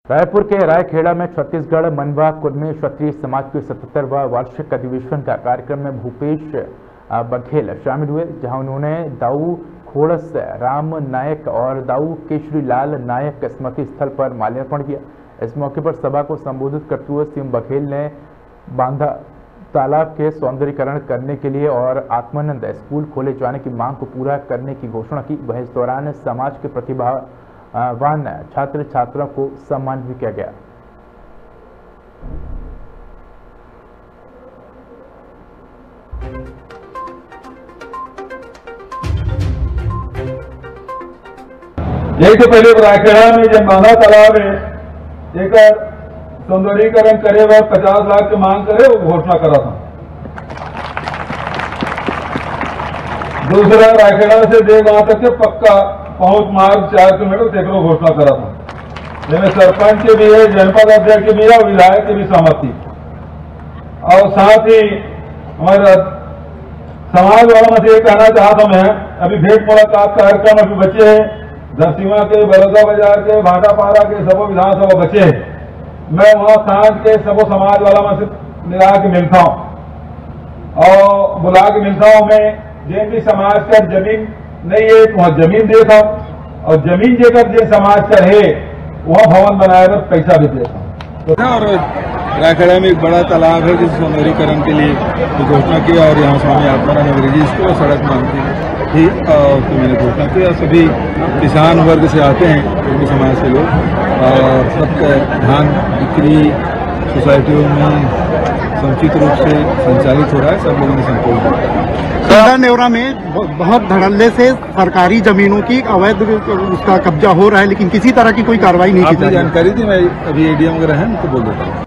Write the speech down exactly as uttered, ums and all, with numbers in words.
रायपुर के रायखेड़ा में छत्तीसगढ़ मनवा कुर्मी क्षत्रिय समाज के सतहत्तरवां वार्षिक अधिवेशन का कार्यक्रम में भूपेश बघेल शामिल हुए, जहां उन्होंने दाऊ खोड़स राम नायक और दाऊ केशरी लाल नायक स्मृति स्थल पर माल्यार्पण किया। इस मौके पर सभा को संबोधित करते हुए सीएम बघेल ने बांधा तालाब के सौंदर्यीकरण करने के लिए और आत्मानंद स्कूल खोले जाने की मांग को पूरा करने की घोषणा की। वह इस दौरान समाज के प्रतिभावान छात्र छात्राओं को सम्मानित भी किया गया। यही तो पहले रायखेड़ा में जब बांधा तालाब है एक सौंदर्यीकरण करे वह पचास लाख की मांग करे वो घोषणा करा था। दूसरा रायखेड़ा से देख वहां तक के पक्का पहुंच मार्ग चार किलोमीटर तेकरो घोषणा करा था, जिसमें सरपंच के भी है, जनपद अध्यक्ष भी है और विधायक की भी सहमति। और साथ ही हमारे समाज वालों में से ये कहना चाहता मैं, अभी भेंट मुलाकात कार्यक्रम अभी बचे हैं, दरसीमा के, बड़ौदा बाजार के, भाटापारा के सबो विधानसभा बचे हैं। मैं वहां सांझ के सबो समाज वाला में से मिला के मिलता हूं और बुला के मिलता हूं। मैं जिन भी समाज का जमीन नहीं है तो वहां जमीन देता हूं और जमीन जेकर जिन समाज का है वहां भवन बनाए कर पैसा भी देता हूं। और रायखेड़ा में एक बड़ा तालाब है जिस सौंदर्यीकरण के लिए तो घोषणा की और यहाँ स्वामी आत्माराम अंग्रेजी इसको सड़क मांगती थी और तो मैंने घोषणा की और सभी किसान वर्ग से आते हैं उनके समाज के लोग और सबका धान बिक्री सोसाइटियों में समुचित रूप से संचालित हो रहा है, सब लोगों ने संतोष दिया। नेवरा में बहुत धड़ल्ले से सरकारी जमीनों की अवैध उसका कब्जा हो रहा है, लेकिन किसी तरह की कोई कार्रवाई नहीं की जा रही है। जानकारी थी, मैं अभी एडीएम वगैरह है तो बोल देता हूँ।